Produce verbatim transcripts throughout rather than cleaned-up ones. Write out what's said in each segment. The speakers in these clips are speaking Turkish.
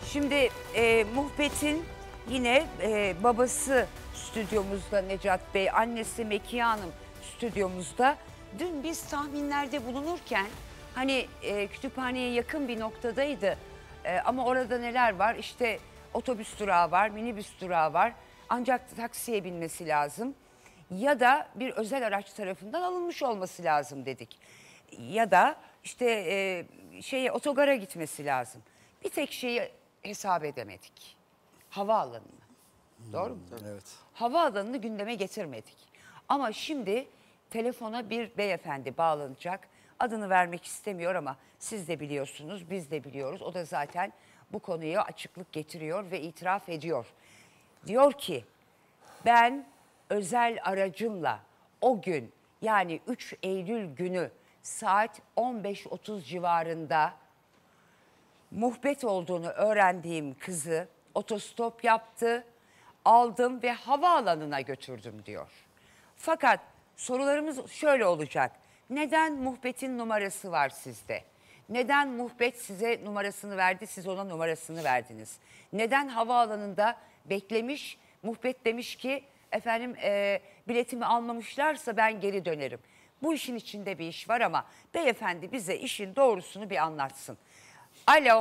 Şimdi e, Muhbet'in yine e, babası stüdyomuzda Necat Bey, annesi Mekiye Hanım stüdyomuzda. Dün biz tahminlerde bulunurken hani e, kütüphaneye yakın bir noktadaydı e, ama orada neler var? İşte otobüs durağı var, minibüs durağı var, ancak taksiye binmesi lazım ya da bir özel araç tarafından alınmış olması lazım dedik. Ya da işte e, şeye otogara gitmesi lazım. Bir tek şeyi hesap edemedik. Havaalanını. Hmm, doğru mu? Evet. Havaalanını gündeme getirmedik. Ama şimdi telefona bir beyefendi bağlanacak. Adını vermek istemiyor ama siz de biliyorsunuz, biz de biliyoruz. O da zaten bu konuya açıklık getiriyor ve itiraf ediyor. Diyor ki ben özel aracımla o gün yani üç Eylül günü saat on beş otuz civarında muhbet olduğunu öğrendiğim kızı otostop yaptı, aldım ve havaalanına götürdüm diyor. Fakat sorularımız şöyle olacak. Neden muhbetin numarası var sizde? Neden muhbet size numarasını verdi, siz ona numarasını verdiniz? Neden havaalanında beklemiş, muhbet demiş ki efendim e, biletimi almamışlarsa ben geri dönerim. Bu işin içinde bir iş var ama beyefendi bize işin doğrusunu bir anlatsın. Alo.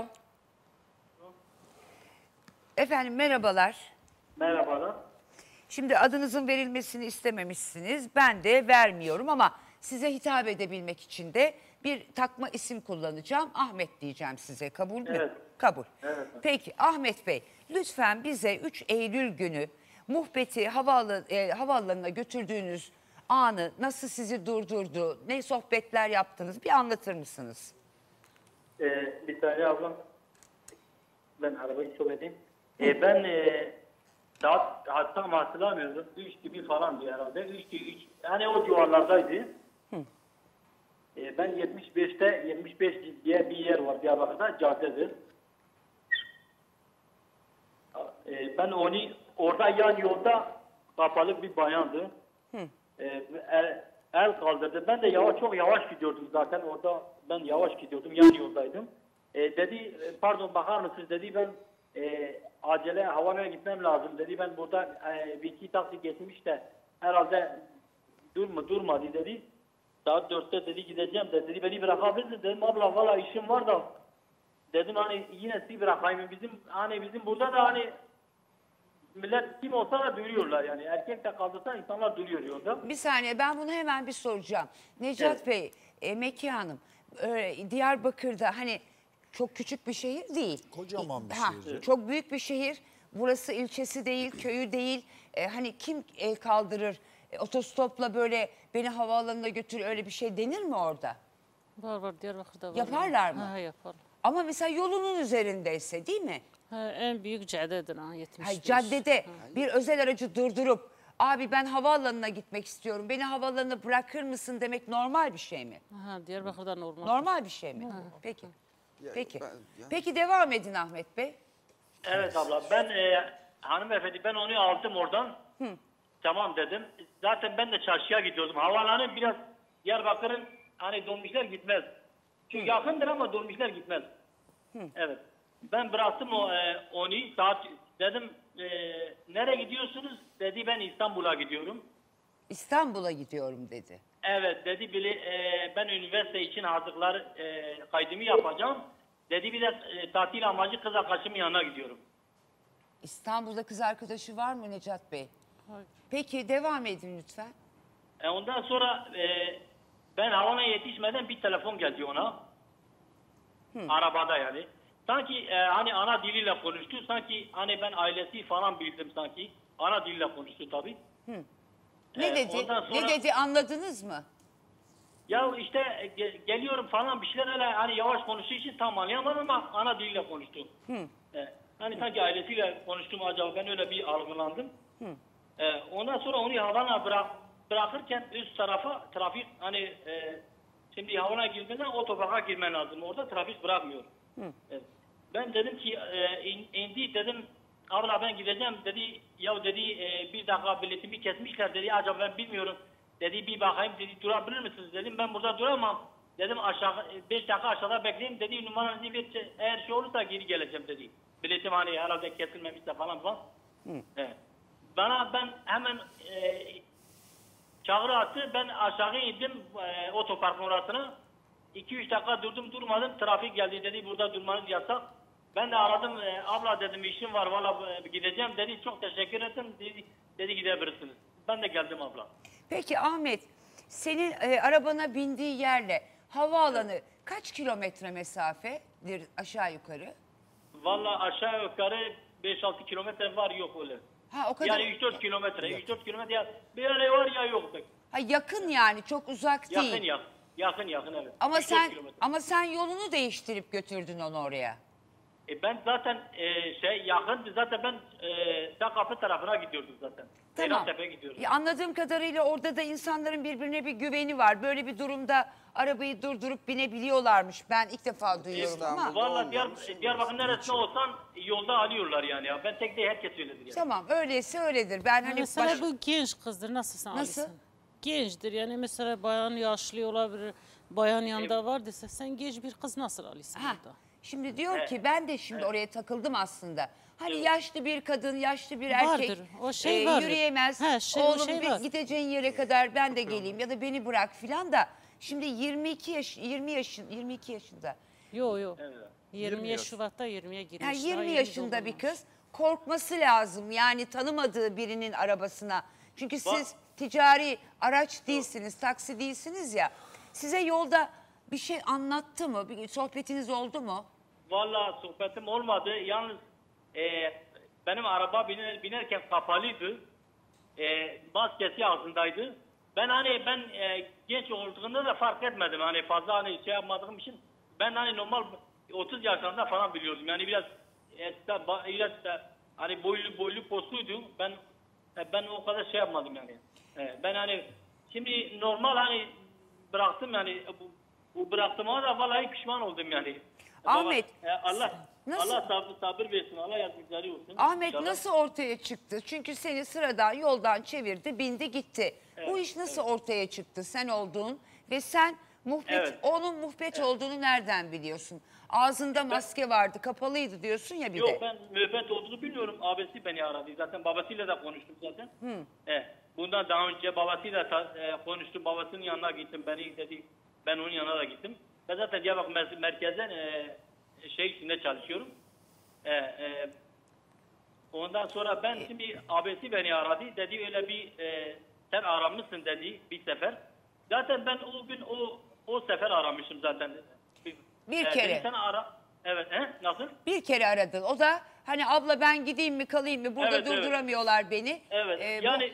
Efendim merhabalar. Merhabalar. Şimdi adınızın verilmesini istememişsiniz. Ben de vermiyorum ama size hitap edebilmek için de bir takma isim kullanacağım. Ahmet diyeceğim size. Kabul mü? Evet. Kabul. Evet. Peki Ahmet Bey lütfen bize üç Eylül günü muhbeti havaalanı, e, havaalanına götürdüğünüz anı nasıl sizi durdurdu, ne sohbetler yaptınız bir anlatır mısınız? Ee, bir tane ablam, ben arabayı stop edeyim. Ee, ben e, daha hatta hatırlamıyorum. Üç gibi falan diye herhalde. Üç gibi, üç, yani o civarlardaydı. Hı. Ee, ben yetmiş beşte, yetmiş beş diye bir yer var Diyarbakır'da, caddedir. Ee, ben onu, orada yan yolda kapalı bir bayandı. Hı. Ee, el, el kaldırdı. Ben de yavaş, çok yavaş gidiyordum zaten. Orada ben yavaş gidiyordum. Yan yoldaydım. Ee, dedi, pardon bakar mısınız dedi. Ben e, acele havaalanına gitmem lazım dedi. Ben burada e, bir iki taksi geçmiş de herhalde durma, durmadı dedi. Saat dörtte dedi gideceğim de dedi. Beni bırakabilirsin dedim. Abla valla işim var da. Dedim hani yine sizi bırakayım. Bizim hani bizim burada da hani millet kim olsa da duyuyorlar yani. Erkek de kaldırsa insanlar duyuyor yolda. Bir saniye ben bunu hemen bir soracağım. Necat Evet. Bey, e, Mekiye Hanım, e, Diyarbakır'da hani çok küçük bir şehir değil. Kocaman bir Ha, şehir. Evet. Çok büyük bir şehir. Burası ilçesi değil, köyü değil. E, hani kim el kaldırır? E, otostopla böyle beni havaalanına götür öyle bir şey denir mi orada? Var var Diyarbakır'da var. Yaparlar mı? Ha yaparlar. Ama mesela yolunun üzerindeyse değil mi? Ha, en büyük caddedir ha yetmiş beş. Hayır, caddede bir özel aracı durdurup abi ben havaalanına gitmek istiyorum, beni havaalanına bırakır mısın demek normal bir şey mi? Ha, Diyarbakır'da normal. Normal bir şey mi? Ha. Peki. Ya, Peki. ben- yani- Peki devam edin Ahmet Bey. Evet abla ben e, hanımefendi ben onu aldım oradan. Hı. Tamam dedim. Zaten ben de çarşıya gidiyordum. Havaalanı biraz Diyarbakır'ın hani dolmuşlar gitmez. Çünkü Hı. yakındır ama dolmuşlar gitmez. Hı. Evet. Ben bıraktım o e, onu saat dedim e, nereye gidiyorsunuz? Dedi ben İstanbul'a gidiyorum. İstanbul'a gidiyorum dedi. Evet dedi bile e, ben üniversite için hazırlar e, kaydımı yapacağım. Dedi bir de e, tatil amacı kız arkadaşımın yanına gidiyorum. İstanbul'da kız arkadaşı var mı Necat Bey? Hayır. Peki devam edin lütfen. E, ondan sonra e, ben havana yetişmeden bir telefon geldi ona. Hı. Arabada yani. Sanki e, hani ana diliyle konuştu. Sanki hani ben ailesi falan bildim sanki. Ana diliyle konuştu tabii. Hı. Ne E, dedi? sonra, Ne dedi anladınız mı? Ya işte e, ge, geliyorum falan bir şeyler öyle hani yavaş konuştuğu için tam anlayamadım ama ana diliyle konuştu. Hı. E, hani sanki ailesiyle konuştum acaba ben öyle bir algılandım. Hı. E, ondan sonra onu havana bırak, bırakırken üst tarafa trafik hani e, şimdi havana girmeden otoparka girmen lazım. Orada trafik bırakmıyor. Hı. E, ben dedim ki e, in, indi dedim abla ben gideceğim dedi ya dedi e, bir dakika biletimi kesmişler dedi acaba ben bilmiyorum. Dedi bir bakayım dedi durabilir misiniz dedim ben burada duramam. Dedim aşağı beş dakika aşağıda bekleyeyim dedi numaranızı ver eğer şey olursa geri geleceğim dedi. biletim hani herhalde kesilmemişse falan var. Evet. Bana ben hemen e, çağrı attı. Ben aşağı indim e, otoparkın orasına. iki üç dakika durdum durmadım. Trafik geldi dedi burada durmanız yasak. Ben de aradım. E, abla dedim işim var valla e, gideceğim dedi. Çok teşekkür ederim. Dedi, dedi gidebilirsiniz. Ben de geldim abla. Peki Ahmet, senin e, arabana bindiği yerle havaalanı kaç kilometre mesafedir aşağı yukarı? Valla aşağı yukarı beş altı kilometre var yok öyle. Ha o kadar. Yani üç dört kilometre. üç dört kilometre ya bir yere var ya yok. Ha, yakın yani, çok uzak değil. Yakın yakın. Yakın yakın evet. Ama üç dört sen kilometre. ama sen yolunu değiştirip götürdün onu oraya. E ben zaten e, şey yakın zaten ben e, Sakapı tarafına gidiyordum zaten. Tamam. Beyraztepe'ye gidiyordum. Ya anladığım kadarıyla orada da insanların birbirine bir güveni var. Böyle bir durumda arabayı durdurup binebiliyorlarmış. Ben ilk defa duyuyorum ama. İstanbul'da Valla Diyar, olmamış, Diyarbakır neresinde için. olsan yolda alıyorlar yani ya. Ben tek değil herkes öyledir yani. Tamam, öyleyse öyledir. Ben hani Mesela baş- bu genç kızdır, nasıl sen Nasıl? alırsın? Gençtir yani, mesela bayan yaşlı olabilir, bayan yanında var dese sen genç bir kız nasıl alırsın Ha, burada? şimdi diyor Evet. ki ben de şimdi oraya takıldım aslında. Hani Evet. yaşlı bir kadın, yaşlı bir erkek Vardır, o şey vardır. yürüyemez. He, şey- o Oğlum şey bir var. gideceğin yere kadar ben de geleyim ya da beni bırak filan da. Şimdi yirmi iki yaş yirmi yaşın yirmi iki yaşında. Yok yok. Evet. yirmi yaş. Şubat'ta yirmiye girmiş. Yani daha yirmi yeni yaşında bir doldurmamış. kız, korkması lazım yani tanımadığı birinin arabasına. Çünkü siz ticari araç değilsiniz, taksi değilsiniz ya. Size yolda bir şey anlattı mı? Bir sohbetiniz oldu mu? Valla sohbetim olmadı. Yalnız e, benim araba biner, binerken kapalıydı. E, maskesi ağzındaydı. Ben hani ben e, genç olduğunda da fark etmedim. Hani fazla hani şey yapmadığım için ben hani normal otuz yaşlarında falan biliyordum. Yani biraz e, da- biraz da, hani boylu boylu postuydu. Ben e, ben o kadar şey yapmadım yani. E, ben hani şimdi normal hani bıraktım yani bu, bu bıraktığıma da vallahi pişman oldum yani. Ahmet, Baba, e, Allah nasıl- Allah sabır, sabır versin. Allah yardımcıları olsun. Ahmet İnşallah. nasıl ortaya çıktı? Çünkü seni sıradan yoldan çevirdi, bindi gitti. Bu Evet, iş nasıl ortaya çıktı? Sen olduğun ve sen muhbet, Evet. onun muhbet olduğunu nereden biliyorsun? Ağzında maske vardı, kapalıydı diyorsun ya bir Yok de. ben müebbet olduğunu bilmiyorum. Abisi beni aradı. Zaten babasıyla da konuştum zaten. Evet. Bundan daha önce babasıyla ta, e, konuştum. Babasının yanına gittim. Beni dedi. Ben onun yanına da gittim. Ben zaten Diyarbakır mer- merkezden e, şey içinde çalışıyorum. E, e, ondan sonra ben şimdi abisi beni aradı. Dedi öyle bir e, sen aramışsın dedi bir sefer. Zaten ben o gün o o sefer aramışım zaten. Bir E, kere. dedi, sen ara. Evet. He? Nasıl? Bir kere aradın. O da hani abla ben gideyim mi kalayım mı? Burada Evet, evet. durduramıyorlar beni. Evet. Ee, bu- yani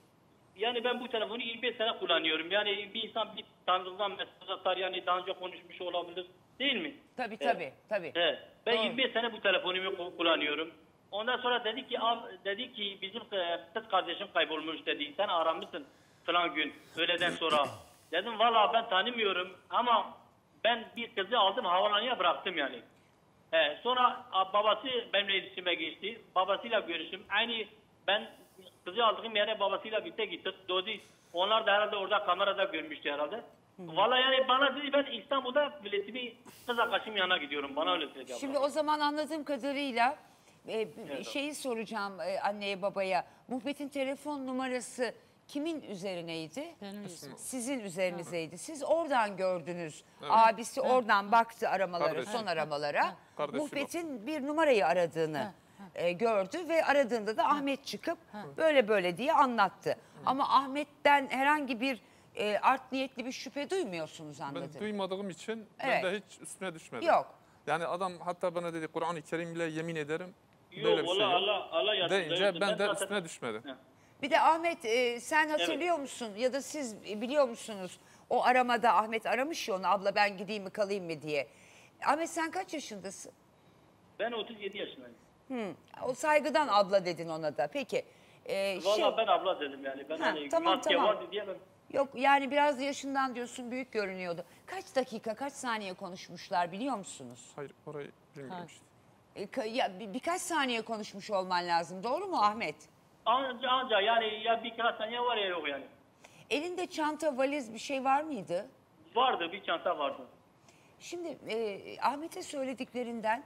yani ben bu telefonu yirmi beş sene kullanıyorum. Yani bir insan bir tanıdığından mesaj atar yani daha önce konuşmuş olabilir. Değil mi? Tabii Evet. tabii. tabii. Evet. Ben Doğru. yirmi beş sene bu telefonumu ku- kullanıyorum. Ondan sonra dedi ki ab, dedi ki bizim e, kız kardeşim kaybolmuş dedi. Sen aramışsın falan gün öğleden sonra. Dedim valla ben tanımıyorum ama ben bir kızı aldım havalanıya bıraktım yani. He, sonra a, babası benimle iletişime geçti. Babasıyla görüştüm. Aynı ben kızı aldığım yere babasıyla birlikte gittik. Doğdu. Onlar da herhalde orada kamerada görmüştü herhalde. Vallahi yani bana dedi ben İstanbul'da biletimi kız arkadaşım yanına gidiyorum. Bana öyle söyledi. abla. Şimdi o zaman anladığım kadarıyla e, şeyi soracağım e, anneye babaya. Muhbet'in telefon numarası kimin üzerineydi? Benim yüzüm. Sizin üzerinizeydi. Siz oradan gördünüz. Abisi oradan baktı aramalara, Kardeşi. son aramalara. Kardeşi Muhbet'in bir numarayı aradığını e, gördü ve aradığında da Ahmet çıkıp böyle böyle diye anlattı. Ama Ahmet'ten herhangi bir e, art niyetli bir şüphe duymuyorsunuz Ben anladım. duymadığım için Evet. ben de hiç üstüne düşmedim. Yok. Yani adam hatta bana dedi Kur'an-ı Kerim'le yemin ederim Yok böyle bir Allah şey yok. Allah Allah yardımcıları Deyince olsun. ben de zaten- üstüne düşmedim. He. Bir de Ahmet e, sen hatırlıyor musun ya da siz biliyor musunuz o aramada Ahmet aramış ya onu abla ben gideyim mi kalayım mı diye. Ahmet sen kaç yaşındasın? Ben otuz yedi yaşındayım. Hı, o saygıdan abla dedin ona da. Peki. E, Valla şey- ben abla dedim yani. Ben Ha, hani tamam, maske tamam. vardı diye ben... Yok yani biraz yaşından diyorsun büyük görünüyordu. Kaç dakika kaç saniye konuşmuşlar biliyor musunuz? Hayır orayı bilmiyorum Hayır. işte. E, ka- ya, bir- birkaç saniye konuşmuş olman lazım doğru mu Ahmet? Anca, anca yani ya birkaç saniye var ya yok yani. Elinde çanta valiz bir şey var mıydı? Vardı bir çanta vardı. Şimdi e, Ahmet'e söylediklerinden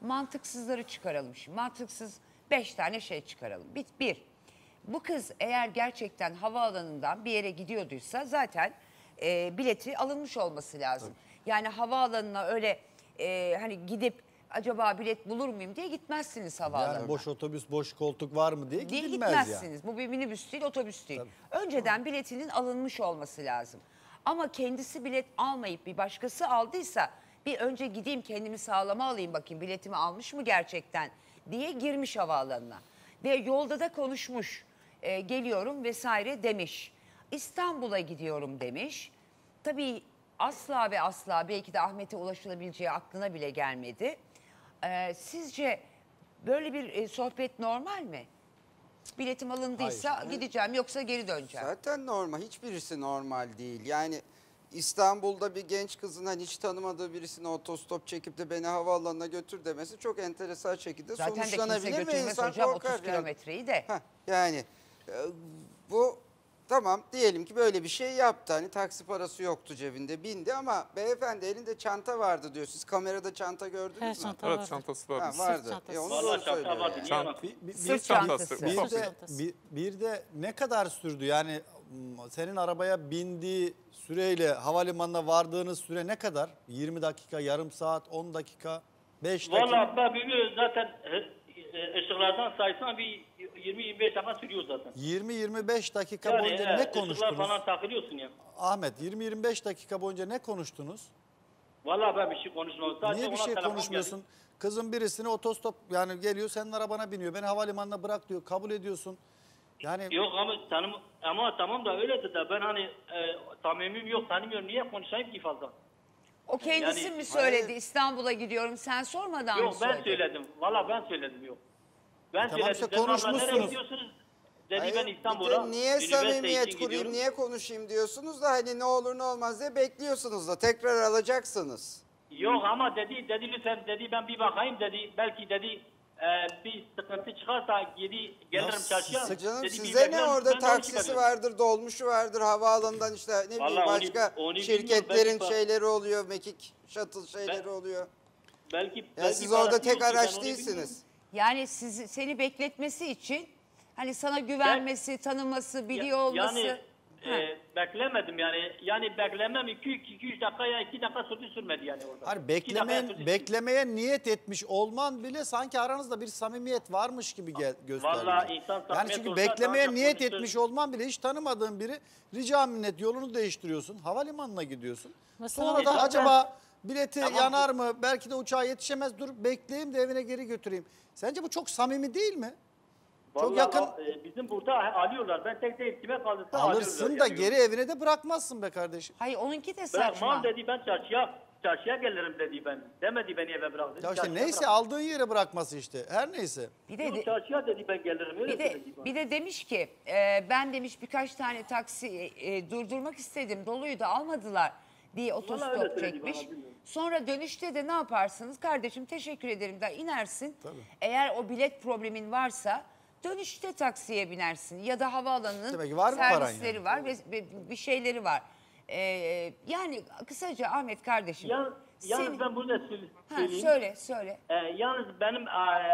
mantıksızları çıkaralım şimdi. Mantıksız beş tane şey çıkaralım. Bir, bir bu kız eğer gerçekten havaalanından bir yere gidiyorduysa zaten e, bileti alınmış olması lazım. Tabii. Yani havaalanına öyle e, hani gidip acaba bilet bulur muyum diye gitmezsiniz havaalanına. Yani boş otobüs, boş koltuk var mı diye diye gidilmez gitmezsiniz. yani. Bu bir minibüs değil, otobüs değil. Tabii. Önceden biletinin alınmış olması lazım. Ama kendisi bilet almayıp bir başkası aldıysa bir önce gideyim kendimi sağlama alayım bakayım biletimi almış mı gerçekten diye girmiş havaalanına. Ve yolda da konuşmuş. E, geliyorum vesaire demiş. İstanbul'a gidiyorum demiş. Tabii asla ve asla belki de Ahmet'e ulaşılabileceği aklına bile gelmedi. E, sizce böyle bir e, sohbet normal mi? Biletim alındıysa Hayır. gideceğim yoksa geri döneceğim. Zaten normal. Hiçbirisi normal değil. Yani İstanbul'da bir genç kızın hani hiç tanımadığı birisine otostop çekip de beni havaalanına götür demesi çok enteresan şekilde Zaten de kimse sonuçlanabilir ve götürmez insan hocam korkar. otuz yani. kilometreyi de. Heh, yani e, bu tamam diyelim ki böyle bir şey yaptı. Hani taksi parası yoktu cebinde bindi ama beyefendi elinde çanta vardı diyor. Siz kamerada çanta gördünüz Her mü? çanta Evet vardı. çantası var. Ha, Sırt vardı. çantası. E, onu Vallahi doğru çanta söylüyor vardı, yani. niye yalan? Bir, bir, Sırt bir- çantası. bir Ufak de, çantası. bir, bir de ne kadar sürdü? Yani m, senin arabaya bindiği süreyle havalimanına vardığınız süre ne kadar? yirmi dakika, yarım saat, on dakika, beş dakika? Valla ben biliyorum zaten e, e, ışıklardan saysan bir yirmi yirmi beş dakika sürüyor zaten. yirmi yirmi beş dakika Yani boyunca e, ne ışıklar konuştunuz? falan takılıyorsun ya. Ahmet yirmi yirmi beş dakika boyunca ne konuştunuz? Valla ben bir şey konuşmadım. Sadece Niye bir ona şey telefon konuşmuyorsun? geldi. Kızın birisini otostop yani geliyor senin arabana biniyor. Beni havalimanına bırak diyor. Kabul ediyorsun. Yani Yok ama tanım ama tamam da öyledir de ben hani e, samimim yok tanımıyorum niye konuşayım ki fazla? O kendisi Yani- mi söyledi İstanbul'a gidiyorum sen sormadan mı Yok ben söyledi? söyledim. Valla ben söyledim yok. Ben E tamam söyledim. işte Dedim, abla, nereye konuşmuşsunuz. gidiyorsunuz? Dedi Hayır, ben bir de İstanbul'a. niye üniversite samimiyet için kurayım, gidiyorum. niye konuşayım diyorsunuz da hani ne olur ne olmaz diye bekliyorsunuz da tekrar alacaksınız. Yok ama dedi dedi lütfen dedi ben bir bakayım dedi. Belki dedi e, bir sıkıntı çıkarsa geri gelirim çarşıya. Siz- Canım Dedi, bir size ne beklerim, orada ben de onun için taksisi bekliyorum. vardır, dolmuşu vardır, havaalanından işte ne bileyim Vallahi onu- başka onu bilmiyorum, şirketlerin belki- şeyleri oluyor, mekik, shuttle şeyleri Ben- oluyor. Belki, Ya belki siz orada parası tek yok ki, ben araç onu değilsiniz. bilmiyorum. Yani sizi, seni bekletmesi için hani sana güvenmesi, tanıması, biliyor Ya- olması. Yani Ha. e, beklemedim yani. Yani beklemem iki üç dakika ya iki dakika sürdü sürmedi yani orada. hani İki beklemeye, dakika sürdü. beklemeye niyet etmiş olman bile sanki aranızda bir samimiyet varmış gibi ge- gösteriyor. Vallahi insan Yani samimiyet çünkü olsa beklemeye ancak niyet konuşur. etmiş olman bile hiç tanımadığın biri rica minnet yolunu değiştiriyorsun. Havalimanına gidiyorsun. Mesela Sonra da zaten- acaba bileti Tamam. yanar mı? Belki de uçağa yetişemez. Dur bekleyeyim de evine geri götüreyim. Sence bu çok samimi değil mi? Çok Vallahi yakın. a- e, bizim burada alıyorlar. Ben tek tek kime kaldıysa Alırsın alıyorlar. da yani. geri evine de bırakmazsın be kardeşim. Hayır onunki de saçma. Bırakmam dedi ben çarşıya çarşıya gelirim dedi ben. Demedi beni eve bırak dedi. Ya işte çarşıya neyse bırak. aldığın yere bırakması işte. Her neyse. Bir de, Yok, çarşıya dedi ben gelirim öyle bir de dedi bana. bir de demiş ki e, ben demiş birkaç tane taksi e, e, durdurmak istedim. Doluydu almadılar diye öyle otostop söyledi çekmiş. bana, bilmiyorum. Sonra dönüşte de ne yaparsınız? Kardeşim teşekkür ederim de inersin. Eğer o bilet problemin varsa dönüşte taksiye binersin ya da havaalanının Demek ki var mı paran servisleri yani? var ve ve bir şeyleri var. E, yani kısaca Ahmet kardeşim. Yalnız, yalnız senin- ben bunu da söyle- Ha, söyleyeyim. söyle söyle. Ee, yalnız benim e,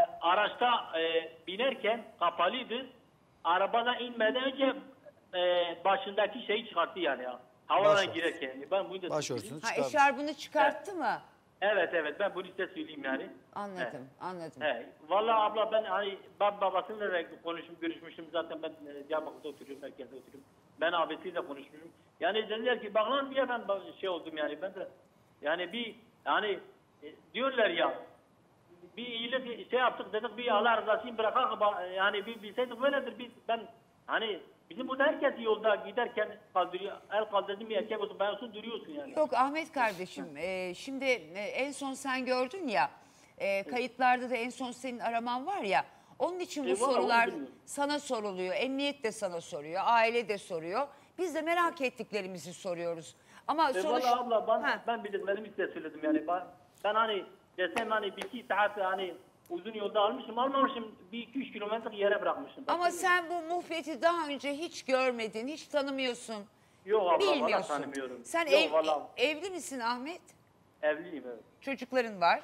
araçta e, binerken kapalıydı. Arabadan inmeden önce e, başındaki şeyi çıkarttı yani ya. Havadan Başörtüsü. girerken. Ben bunu da Başörtüsünü söyleyeyim. Ha çıkarmış. eşarbını çıkarttı mı? Evet evet ben bunu size söyleyeyim yani. Anladım anladım. He. Vallahi abla ben hani ben babasıyla da konuşum görüşmüştüm zaten ben e, Diyarbakır'da oturuyorum merkezde oturuyorum. Ben abisiyle konuşmuşum. Yani dediler ki bak lan diye ben ba- şey oldum yani ben de yani bir yani e, diyorlar ya bir iyilik şey yaptık dedik bir Allah rızası için bırakalım ba- yani bir bilseydik böyledir biz ben hani bizim burada herkes yolda giderken kaldırıyor el kaldırdı bir erkek olsun ben olsun duruyorsun yani. Yok Ahmet kardeşim e, şimdi e, en son sen gördün ya e, kayıtlarda da en son senin araman var ya onun için bu E, vallahi onu sorular bilmiyorum. sana soruluyor. Emniyet de sana soruyor, aile de soruyor. Biz de merak ettiklerimizi soruyoruz. Ama E sonuç... valla abla ben, Ha. ben bildiklerimi size söyledim yani. Ben, ben hani desem hani bir iki saat hani uzun yolda almışım almamışım bir iki üç kilometre yere bırakmışım. Ama sen bu muhbeti daha önce hiç görmedin, hiç tanımıyorsun. Yok abla valla Bilmiyorsun. tanımıyorum. Sen Yok, ev- valla evli misin Ahmet? evliyim evet. Çocukların var.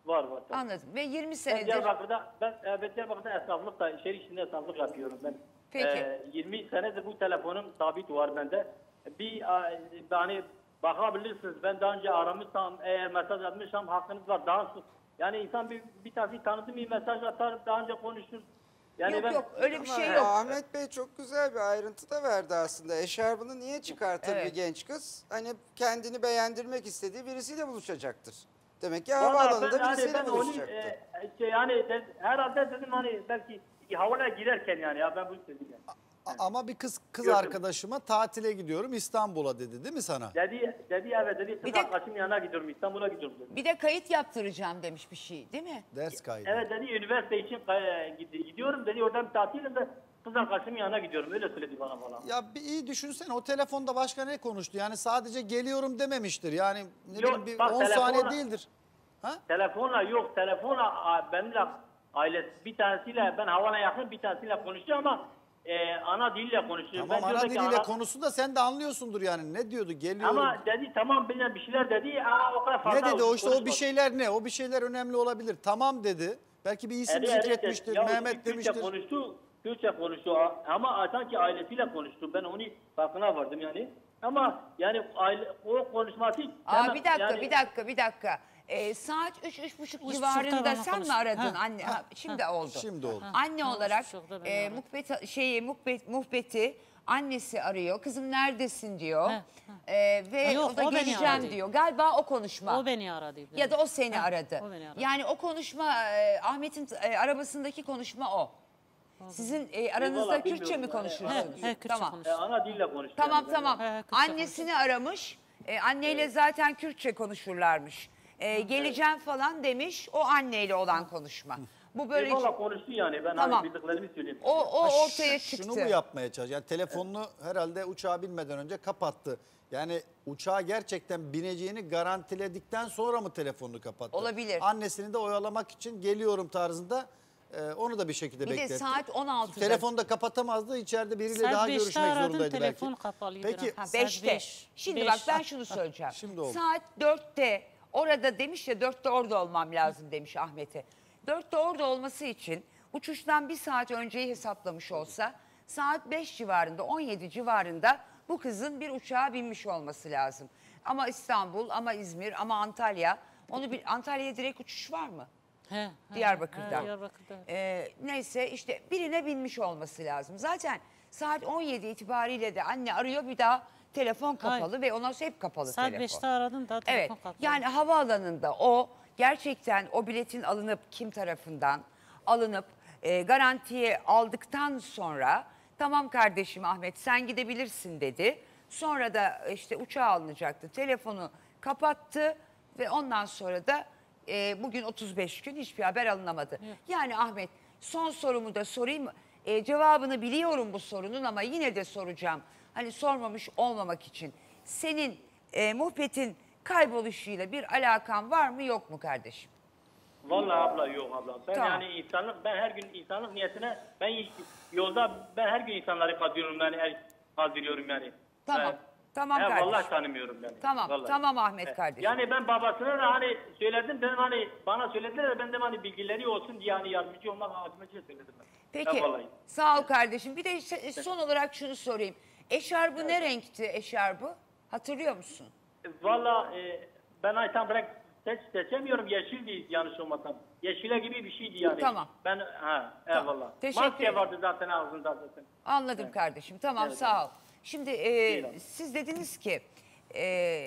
Var var. tabii. Anladım. Ve yirmi Ben senedir Diyarbakır'da, ben evet, Diyarbakır'da esnaflık da, şehir içinde esnaflık yapıyorum ben. Peki. Ee, yirmi senedir bu telefonum sabit var bende. Bir e, hani bakabilirsiniz, ben daha önce aramışsam, eğer mesaj atmışsam hakkınız var. Daha sık, yani insan bir, bir tanesini tanıdığı bir mesaj atar, daha önce konuşur. Yani yok ben, yok öyle bir Ama şey yok. Ahmet Bey çok güzel bir ayrıntı da verdi aslında. Eşarbını niye çıkartır Evet. bir genç kız? Hani kendini beğendirmek istediği birisiyle buluşacaktır. Demek ki Vallahi havaalanında ben, hani birisiyle ben onu, buluşacaktır. e, şey, yani de, herhalde dedim hani belki havaya girerken yani ya ben bunu dedim yani. A- Ama bir kız kız Gördüm. arkadaşıma tatile gidiyorum İstanbul'a dedi değil mi sana? Dedi, dedi evet dedi, Bir kız de- arkadaşımın yanına gidiyorum, İstanbul'a gidiyorum dedi. Bir de kayıt yaptıracağım demiş bir şey değil mi? Ders kaydı. Evet dedi, üniversite için e, gid- gidiyorum dedi, oradan bir tatilim de kız arkadaşımın yanına gidiyorum, öyle söyledi bana falan. Ya bir iyi düşünsene o telefonda başka ne konuştu? Yani sadece geliyorum dememiştir. Yani ne Yok, bileyim bir bak, on saniye telefonla- değildir. Ha? Telefonla yok, telefonla a, benimle ailesi bir tanesiyle, ben havana yakın bir tanesiyle konuşuyor ama e, ana dille konuşuyor. Tamam Ben ana diyorum ki diliyle ana- konusu da sen de anlıyorsundur yani. Ne diyordu? Geliyorum. Ama dedi tamam bilmem bir şeyler dedi, aa, o kadar fazla Ne dedi o işte o bir konuşmadı. şeyler ne? O bir şeyler önemli olabilir. Tamam dedi. Belki bir isim Eri- eri zikretmiştir. dedi. Ya, Mehmet Türkçe demiştir. konuştu, Türkçe konuştu ama sanki ailesiyle konuştu. Ben onu farkına vardım yani. Ama yani aile, o konuşması... Aa, hemen- bir dakika yani- bir dakika bir dakika. Ee, saat üç üç buçuk Üç civarında buçukta sen mi bana aradın konuş- Ha, anne? Ha, şimdi oldu. Şimdi oldu. Anne Ha, üç olarak buçukta beni e, aradı. muhbet, şeyi, muhbet, muhbeti annesi arıyor. Kızım neredesin diyor. Ha, Ee, ve Yok, o da o beni geleceğim aradı. diyor. Galiba o konuşma. O beni aradı. Ya da o seni Ha, aradı. o beni aradı. Yani o konuşma e, Ahmet'in e, arabasındaki konuşma o. Sizin e, aranızda Vallahi Kürtçe mi bilmiyorum. konuşursunuz? He, he, Kürtçe tamam. konuş. E, ana dille konuştu. Tamam yani. tamam. He, Kürtçe Annesini aramış. E, anneyle zaten Kürtçe konuşurlarmış. E, geleceğim falan demiş. O anneyle olan konuşma. Bu böyle E, valla konuştu yani, ben Tamam. hani bildiklerimi söyleyeyim. o o Ha, ortaya ş- çıktı. Şunu mu yapmaya çalışıyor? Yani telefonunu herhalde uçağa binmeden önce kapattı. Yani uçağa gerçekten bineceğini garantiledikten sonra mı telefonunu kapattı? Olabilir. Annesini de oyalamak için geliyorum tarzında e, onu da bir şekilde Bir de bekletti. saat on altıda. Telefonu da kapatamazdı. İçeride biriyle Saat daha beşte görüşmek aradım, zorundaydı telefon belki. kapalıydı. Peki Ha, Saat beşte. beş. Şimdi Beş. bak ben şunu söyleyeceğim. Şimdi oldu. Saat dörtte orada demiş ya dörtte orada olmam lazım demiş Ahmet'e. Dörtte orada olması için uçuştan bir saat önceyi hesaplamış olsa saat beş civarında on yedi civarında bu kızın bir uçağa binmiş olması lazım. Ama İstanbul ama İzmir ama Antalya onu bir Antalya'ya direkt uçuş var mı? He, he, Diyarbakır'dan. he, Diyarbakır'da. Ee, neyse işte birine binmiş olması lazım. Zaten saat on yedi itibariyle de anne arıyor bir daha telefon kapalı Hayır. ve ondan sonra hep kapalı Saat telefon. beşte aradım daha telefon Evet kapalı. yani havaalanında o gerçekten o biletin alınıp kim tarafından alınıp e, garantiye aldıktan sonra tamam kardeşim Ahmet sen gidebilirsin dedi. Sonra da işte uçağa alınacaktı telefonu kapattı ve ondan sonra da e, bugün otuz beş gün hiçbir haber alınamadı. Yani Ahmet son sorumu da sorayım. E, cevabını biliyorum bu sorunun ama yine de soracağım. Hani sormamış olmamak için. Senin e, muhbetin kayboluşuyla bir alakan var mı yok mu kardeşim? Vallahi abla yok abla. Ben Tamam. yani insanlık, ben her gün insanlık niyetine, ben hiç- yolda ben her gün insanları kaldırıyorum yani, el kaldırıyorum yani. Tamam, Ben- tamam He, kardeşim. vallahi tanımıyorum yani. Tamam, Vallahi. tamam Ahmet He. kardeşim. Yani ben babasına da hani söyledim, ben hani bana söylediler de ben de hani bilgileri olsun diye hani yardımcı olmak amacıyla söyledim ben. Peki He, vallahi. sağ ol kardeşim. Bir de ş- son olarak şunu sorayım. Eşarbı ne renkti eşarbı? Hatırlıyor musun? Valla e, ben ay tam renk seç, seçemiyorum, yeşildi yanlış olmasam. Yeşile gibi bir şeydi yani. Tamam. Ben ha Tamam. eyvallah. Teşekkür Maske ederim. vardı zaten ağzında zaten. Anladım kardeşim. Tamam Evet, sağ ol. Şimdi e, Buyurun. siz dediniz ki e,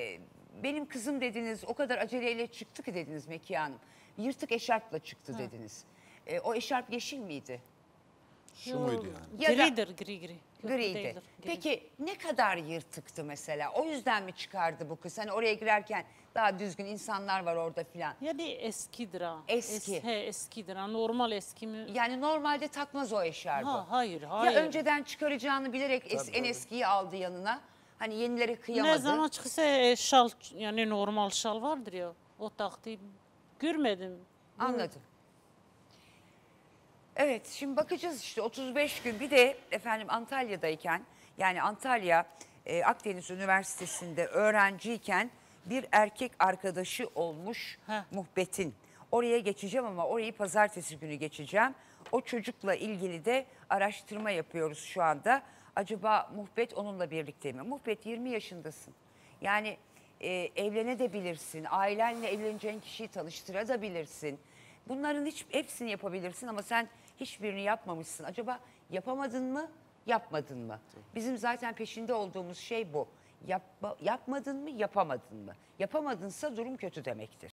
benim kızım dediniz o kadar aceleyle çıktı ki dediniz Mekiye Hanım. Yırtık eşarpla çıktı dediniz. E, o eşarp yeşil miydi? Şu muydu yani? Ya da Gridir, gri gri. Yok, griydi. değildir, gri. Peki ne kadar yırtıktı mesela? O yüzden mi çıkardı bu kız? Hani oraya girerken daha düzgün insanlar var orada filan. Yani eskidir ha. Eski. Es, he, eskidir ha. Normal eski mi? Yani normalde takmaz o eşarbı. Ha, hayır, hayır. Ya önceden çıkaracağını bilerek es- en eskiyi aldı yanına. Hani yenileri kıyamadı. Ne zaman çıksa e, şal, yani normal şal vardır ya. O taktı. Görmedim. Anladım. Evet şimdi bakacağız işte otuz beş gün bir de efendim Antalya'dayken yani Antalya e, Akdeniz Üniversitesi'nde öğrenciyken bir erkek arkadaşı olmuş Heh. muhbetin. Oraya geçeceğim ama orayı pazartesi günü geçeceğim. O çocukla ilgili de araştırma yapıyoruz şu anda. Acaba Muhbet onunla birlikte mi? Muhbet yirmi yaşındasın. Yani e, evlenebilirsin. Ailenle evleneceğin kişiyi tanıştırabilirsin. Bunların hiç hepsini yapabilirsin ama sen hiçbirini yapmamışsın. Acaba yapamadın mı, yapmadın mı? Bizim zaten peşinde olduğumuz şey bu. Yapma, yapmadın mı, yapamadın mı? Yapamadınsa durum kötü demektir.